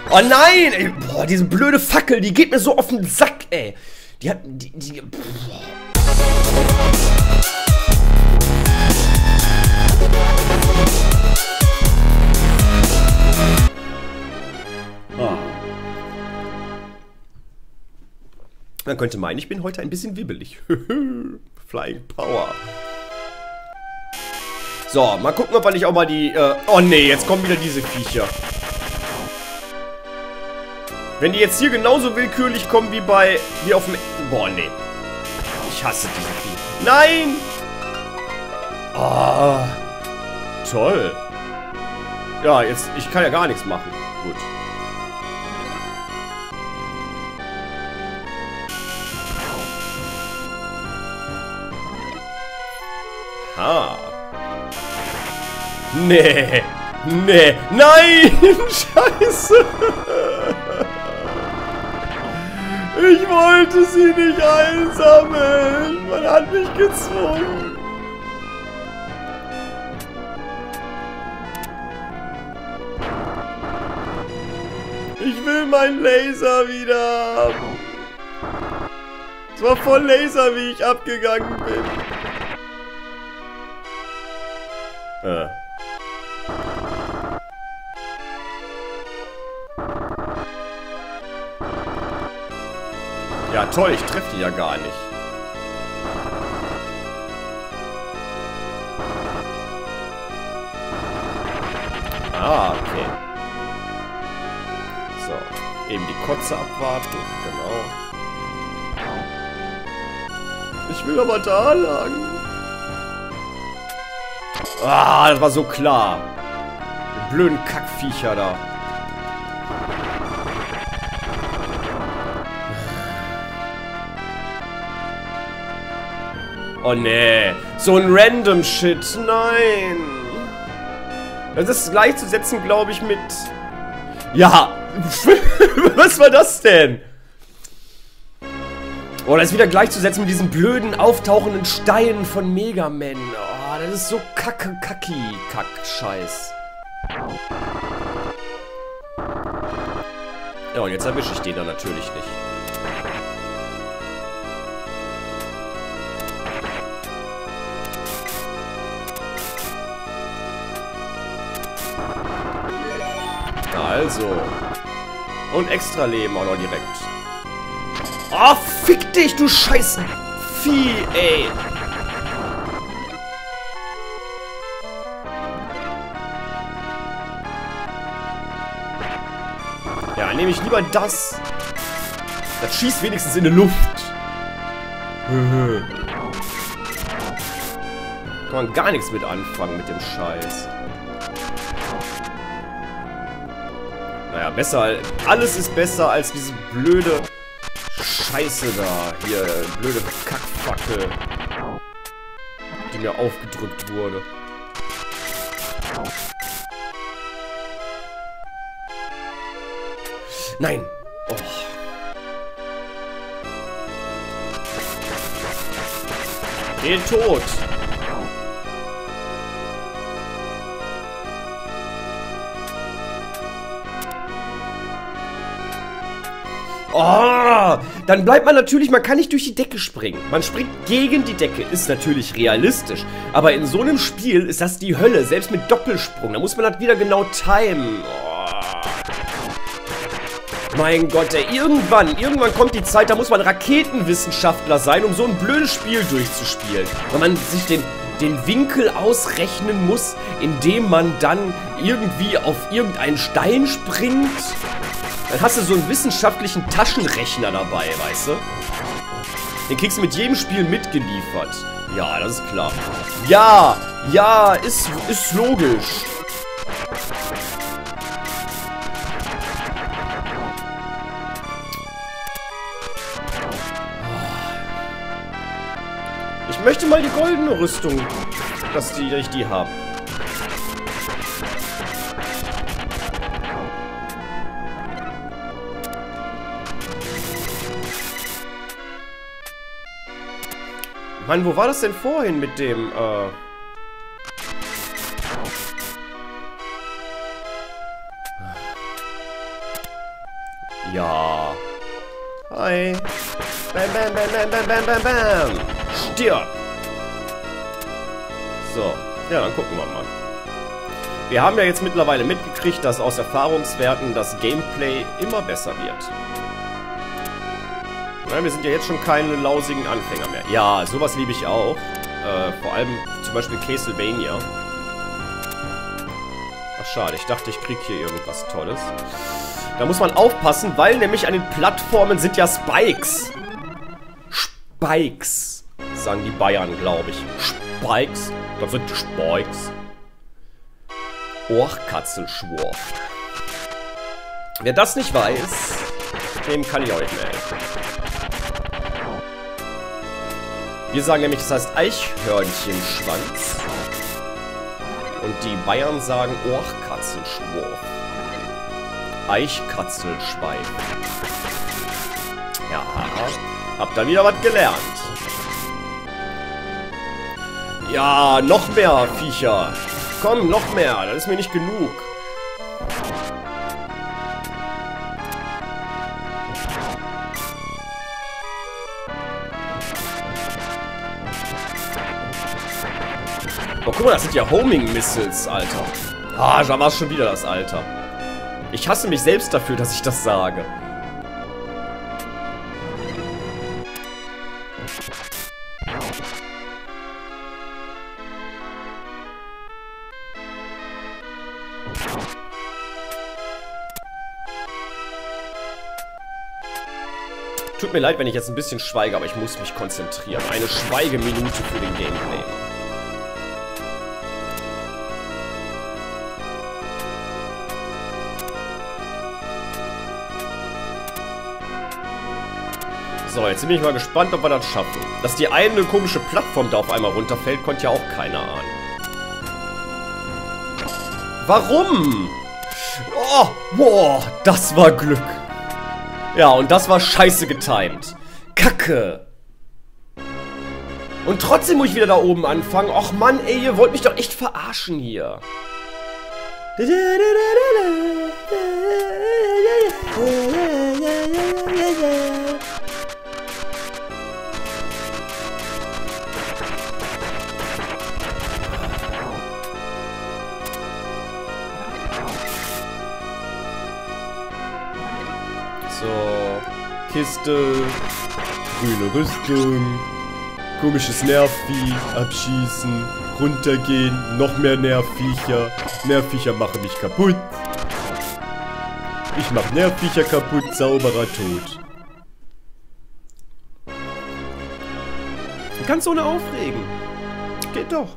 Oh nein! Ey, boah, diese blöde Fackel, die geht mir so auf den Sack, ey. Die hat... Man könnte meinen, ich bin heute ein bisschen wibbelig. Flying Power. So, mal gucken, ob ich auch mal die... oh nee, jetzt kommen wieder diese Viecher. Wenn die jetzt hier genauso willkürlich kommen wie auf dem... Boah, nee. Ich hasse diese Viecher. Nein! Ah, toll. Ja, jetzt... Ich kann ja gar nichts machen. Gut. Ah. Nee. Nee. Nein! Scheiße! Ich wollte sie nicht einsammeln. Man hat mich gezwungen. Ich will meinen Laser wieder haben. Es war voll Laser, wie ich abgegangen bin. Ja, toll, ich treffe die ja gar nicht. Ah, okay. So, eben die Kotze abwarten, genau. Ich will aber da lang. Ah, das war so klar. Die blöden Kackviecher da. Oh nee. So ein random Shit. Nein. Das ist gleichzusetzen, glaube ich, mit... Ja. Was war das denn? Oh, das ist wieder gleichzusetzen mit diesen blöden, auftauchenden Steinen von Mega Man. Oh, das ist so Kack-Scheiß. Ja, und jetzt erwische ich den dann natürlich nicht. Also. Und extra Leben auch noch direkt. Oh, fick dich, du scheiß Vieh, ey. Ja, nehme ich lieber das. Das schießt wenigstens in die Luft. Kann man gar nichts mit anfangen mit dem Scheiß. Naja, besser. Alles ist besser als diese blöde Scheiße da. Hier, blöde Kackfackel. Die mir aufgedrückt wurde. Nein! Oh. Geh tot! Oh, dann bleibt man natürlich, man kann nicht durch die Decke springen. Man springt gegen die Decke, ist natürlich realistisch. Aber in so einem Spiel ist das die Hölle, selbst mit Doppelsprung. Da muss man das wieder genau timen. Oh. Mein Gott, ey, irgendwann kommt die Zeit, da muss man Raketenwissenschaftler sein, um so ein blödes Spiel durchzuspielen. Weil man sich den Winkel ausrechnen muss, indem man dann irgendwie auf irgendeinen Stein springt. Dann hast du so einen wissenschaftlichen Taschenrechner dabei, weißt du? Den kriegst du mit jedem Spiel mitgeliefert. Ja, das ist klar. Ja, ja, ist logisch. Ich möchte mal die goldene Rüstung, dass ich die habe. Mann, wo war das denn vorhin mit dem, Ja. Hi. Bam, bam, bam, bam, bam, bam, bam, bam. Stirb. So. Ja, dann gucken wir mal. Wir haben ja jetzt mittlerweile mitgekriegt, dass aus Erfahrungswerten das Gameplay immer besser wird. Ja, wir sind ja jetzt schon keine lausigen Anfänger mehr. Ja, sowas liebe ich auch. Vor allem zum Beispiel Castlevania. Ach, schade. Ich dachte, ich kriege hier irgendwas Tolles. Da muss man aufpassen, weil nämlich an den Plattformen sind ja Spikes. Spikes, sagen die Bayern, glaube ich. Spikes. Das sind die Spikes. Ohrkatzelschwur. Wer das nicht weiß, dem kann ich auch nicht mehr helfen. Wir sagen nämlich, das heißt Eichhörnchenschwanz. Und die Bayern sagen Ohrkatzelschwur. Eichkatzelschwein. Ja, habt da wieder was gelernt. Ja, noch mehr Viecher. Komm, noch mehr. Das ist mir nicht genug. Oh, guck mal, das sind ja Homing-Missiles, Alter. Ah, da war es schon wieder das Alter. Ich hasse mich selbst dafür, dass ich das sage. Tut mir leid, wenn ich jetzt ein bisschen schweige, aber ich muss mich konzentrieren. Eine Schweigeminute für den Gameplay. So, jetzt bin ich mal gespannt, ob wir das schaffen. Dass die eine komische Plattform da auf einmal runterfällt, konnte ja auch keiner ahnen. Warum? Oh, boah, das war Glück. Ja, und das war scheiße getimed. Kacke. Und trotzdem muss ich wieder da oben anfangen. Och Mann, ey, ihr wollt mich doch echt verarschen hier. So, Kiste, grüne Rüstung, komisches Nervvieh, abschießen, runtergehen, noch mehr Nervviecher. Nervviecher machen mich kaputt. Ich mach Nervviecher kaputt, sauberer Tod. Ganz ohne aufregen. Geht doch.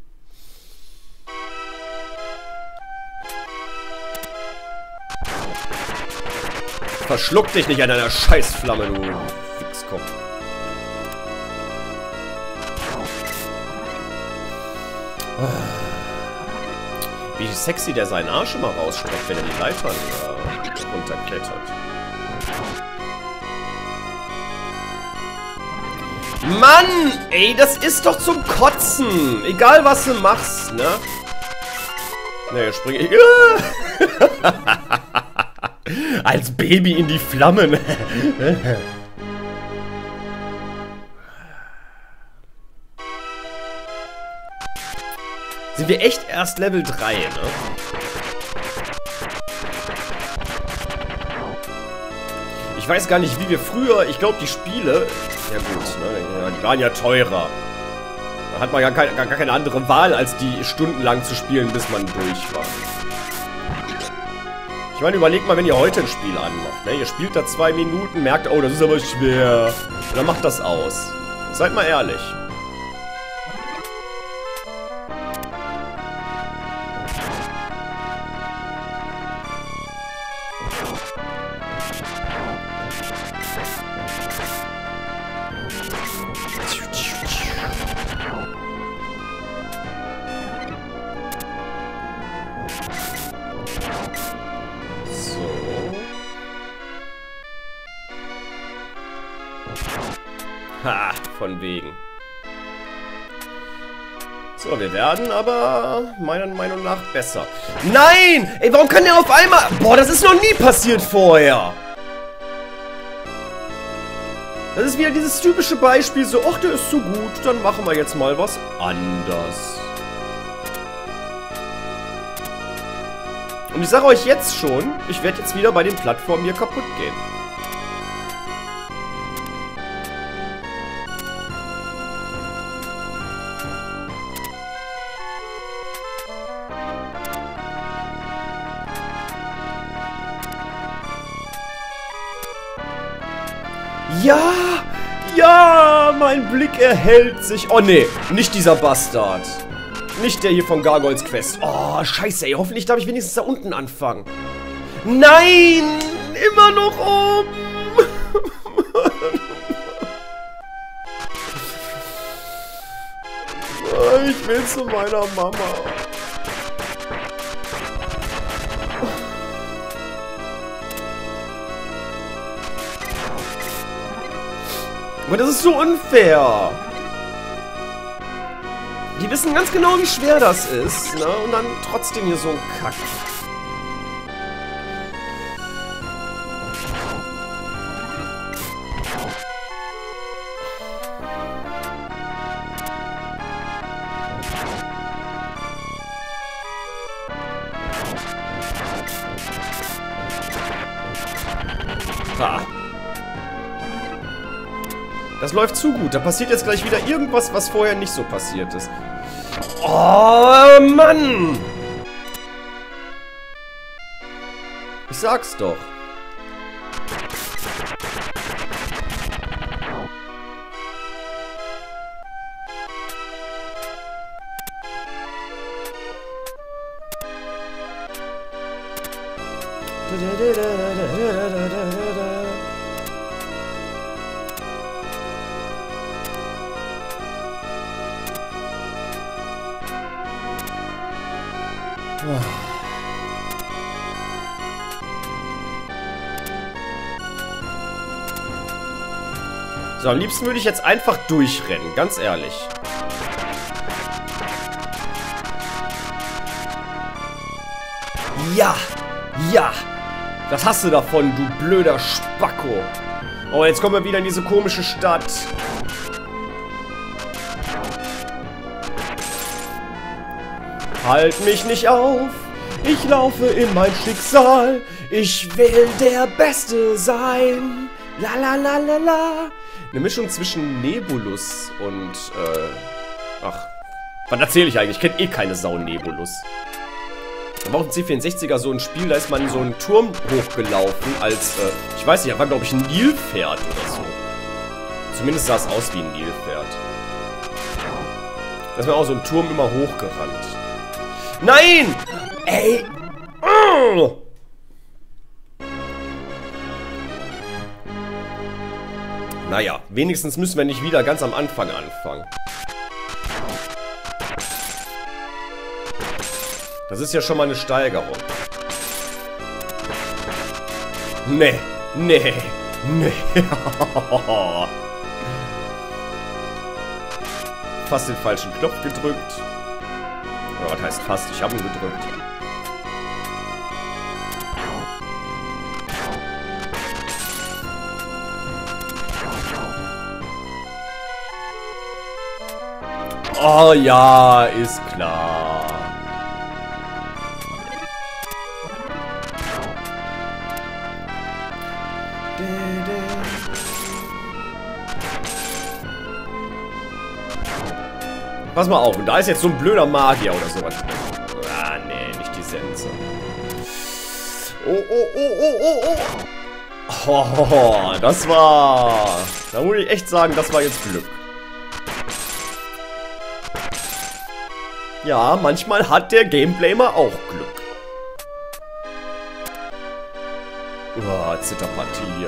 Verschluck dich nicht an deiner Scheißflamme, du Wichskopf. Wie sexy der seinen Arsch immer rausstreckt, wenn er die Leitern runterklettert. Mann! Ey, das ist doch zum Kotzen! Egal, was du machst, ne? Ne, jetzt springe ich... Als Baby in die Flammen. Sind wir echt erst Level 3, ne? Ich weiß gar nicht, wie wir früher... Ich glaube, die Spiele... Ja gut, ne? Die waren ja teurer. Da hat man ja gar keine andere Wahl, als die stundenlang zu spielen, bis man durch war. Ich meine, überlegt mal, wenn ihr heute ein Spiel anmacht, ne? Ihr spielt da 2 Minuten, merkt, oh, das ist aber schwer. Und dann macht das aus. Seid mal ehrlich. Ha, von wegen. So, wir werden aber meiner Meinung nach besser. Nein! Ey, warum kann der auf einmal... Boah, das ist noch nie passiert vorher. Das ist wieder dieses typische Beispiel, so, ach, der ist so gut, dann machen wir jetzt mal was anders. Und ich sage euch jetzt schon, ich werde jetzt wieder bei den Plattformen hier kaputt gehen. Ja! Ja! Mein Blick erhellt sich. Oh, nee. Nicht dieser Bastard. Nicht der hier von Gargoyles Quest. Oh, scheiße, ey. Hoffentlich darf ich wenigstens da unten anfangen. Nein! Immer noch oben! Ich will zu meiner Mama. Aber das ist so unfair. Die wissen ganz genau, wie schwer das ist, ne? Und dann trotzdem hier so ein Kack. Ha. Das läuft zu gut. Da passiert jetzt gleich wieder irgendwas, was vorher nicht so passiert ist. Oh, Mann! Ich sag's doch. So, am liebsten würde ich jetzt einfach durchrennen, ganz ehrlich. Ja, ja, das hast du davon, du blöder Spacko. Oh, jetzt kommen wir wieder in diese komische Stadt. Halt mich nicht auf, ich laufe in mein Schicksal. Ich will der Beste sein. La la la la la. Eine Mischung zwischen Nebulus und, ach, was erzähle ich eigentlich? Ich kenne eh keine Sau Nebulus. Da war auch ein C64er so ein Spiel, da ist man so einen Turm hochgelaufen als, ich weiß nicht, da war glaube ich ein Nilpferd oder so. Zumindest sah es aus wie ein Nilpferd. Da ist man auch so einen Turm immer hochgerannt. Nein! Ey! Oh! Naja, wenigstens müssen wir nicht wieder ganz am Anfang anfangen. Das ist ja schon mal eine Steigerung. Nee, nee, nee. Fast den falschen Knopf gedrückt. Oder was heißt fast? Ich habe ihn gedrückt. Oh ja, ist klar. Pass mal auf, und da ist jetzt so ein blöder Magier oder sowas. Ah, nee, nicht die Sense. Oh, oh, oh, oh, oh, oh. Oh, das war... Da muss ich echt sagen, das war jetzt Glück. Ja, manchmal hat der Gameplayer auch Glück. Oh, Zitterpartie hier.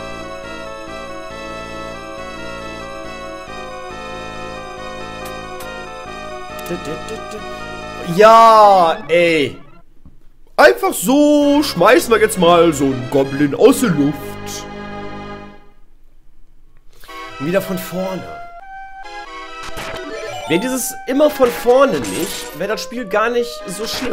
Ja, ey. Einfach so schmeißen wir jetzt mal so einen Goblin aus der Luft. Und wieder von vorne. Wäre dieses immer von vorne nicht, wäre das Spiel gar nicht so schlimm.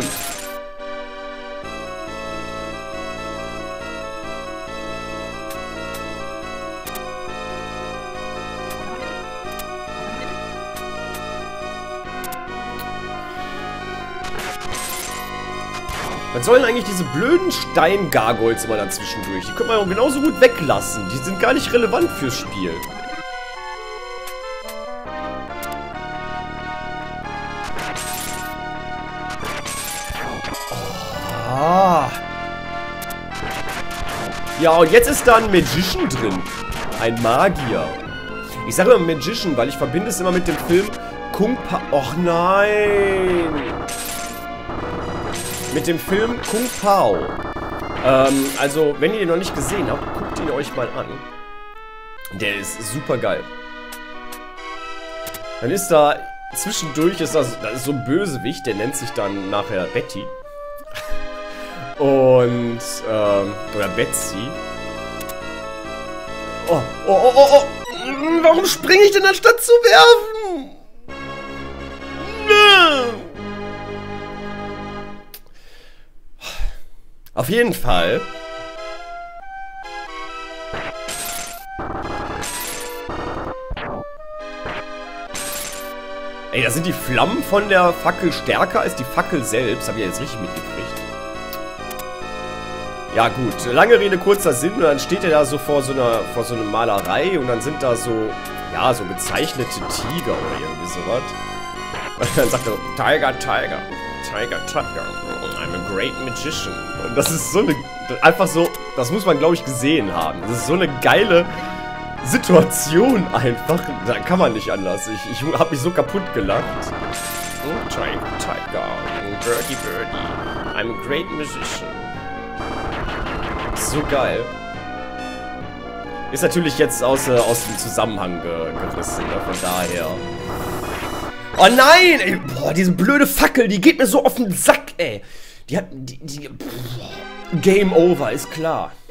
Was sollen eigentlich diese blöden Steingargoyles immer dazwischendurch? Die können wir auch genauso gut weglassen. Die sind gar nicht relevant fürs Spiel. Ah. Ja, und jetzt ist da ein Magician drin. Ein Magier. Ich sage immer Magician, weil ich verbinde es immer mit dem Film Kung Pao. Och nein! Mit dem Film Kung Pao. Also, wenn ihr den noch nicht gesehen habt, guckt ihn euch mal an. Der ist super geil. Dann ist da, zwischendurch ist das ist so ein Bösewicht, der nennt sich dann nachher Betty. Und, oder Betsy. Oh, oh, oh, oh, oh. Warum springe ich denn anstatt zu werfen? Auf jeden Fall. Ey, da sind die Flammen von der Fackel stärker als die Fackel selbst. Hab ich jetzt richtig mitgekriegt. Ja gut, lange Rede, kurzer Sinn. Und dann steht er da so vor so einer Malerei. Und dann sind da so, ja, so gezeichnete Tiger oder irgendwie sowas. Und dann sagt er so, Tiger, Tiger. Tiger, Tiger. I'm a great magician. Und das ist so eine, einfach so, das muss man glaube ich gesehen haben. Das ist so eine geile Situation einfach. Da kann man nicht anders. Ich habe mich so kaputt gelacht. Oh, Tiger, Tiger. Birdie, Birdie. I'm a great magician. So geil. Ist natürlich jetzt aus dem Zusammenhang gerissen, ne? Von daher. Oh nein! Ey, boah, diese blöde Fackel, die geht mir so auf den Sack, ey. Die hat. Game over, ist klar.